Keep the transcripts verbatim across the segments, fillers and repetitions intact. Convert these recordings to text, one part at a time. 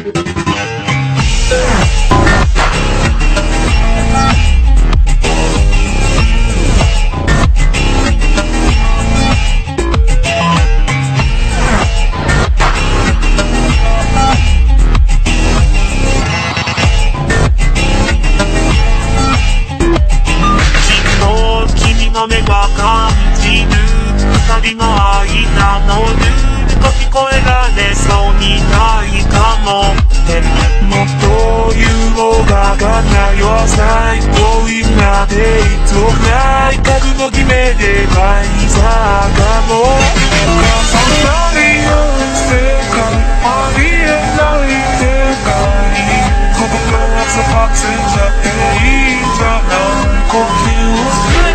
目が感じる二人の間のルールと聞こえられそうにないかも。でもというのががないは最高位なデートない覚悟決めればいざかも。重なり合う世界ありえない世界ここからさパツンじゃっていいんじゃない呼吸をする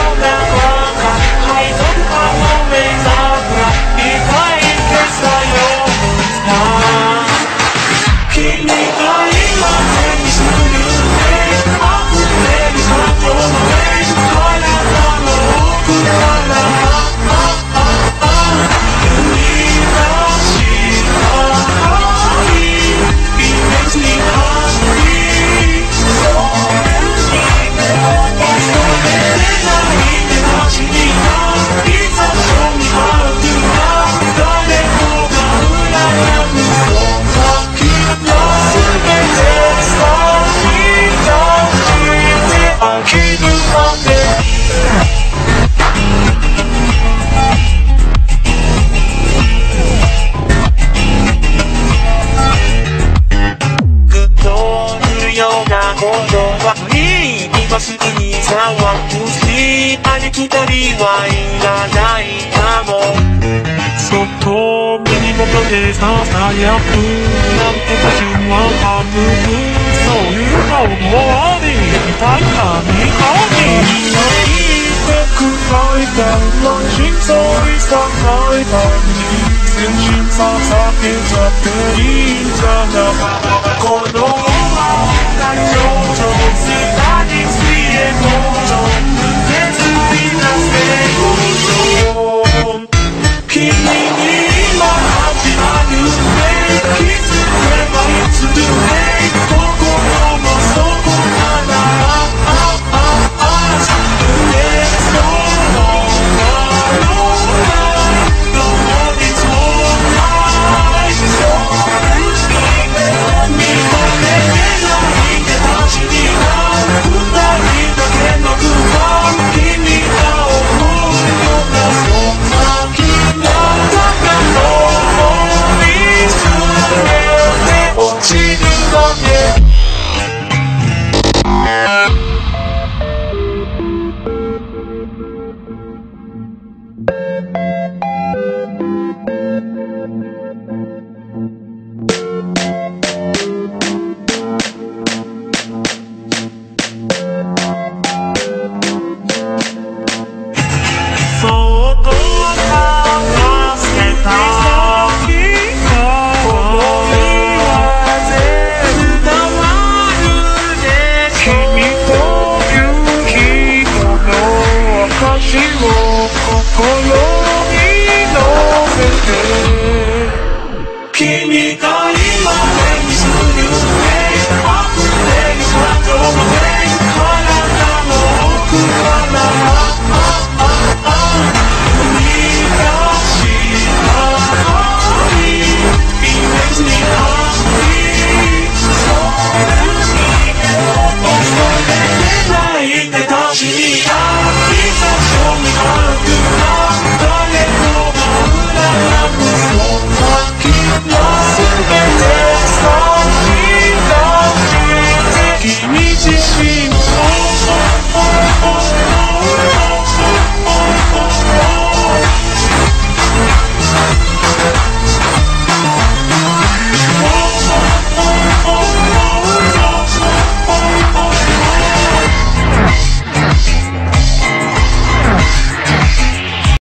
今すぐに騒ぐし兄貴二人はいらないかも。そっと耳元でささやくなんとか順ははむくそういう顔もあり痛いかにかに泣いてくらいだ乱心そういさないだに全身ささけちゃっていいんじゃないこのまま少女砂についても無絶美な成功君に今始まるね気づけばいつで心の底からあああ自分へそのままどうにそうないそうし見込めないで私には二人だけの不安君が思うようなそんな気が高の見つめて落ちるだけ君が今目にするね溢れる感情のね体の奥から生み出した愛イメージに走りそうに恐れてないで確かにいざそうに歩く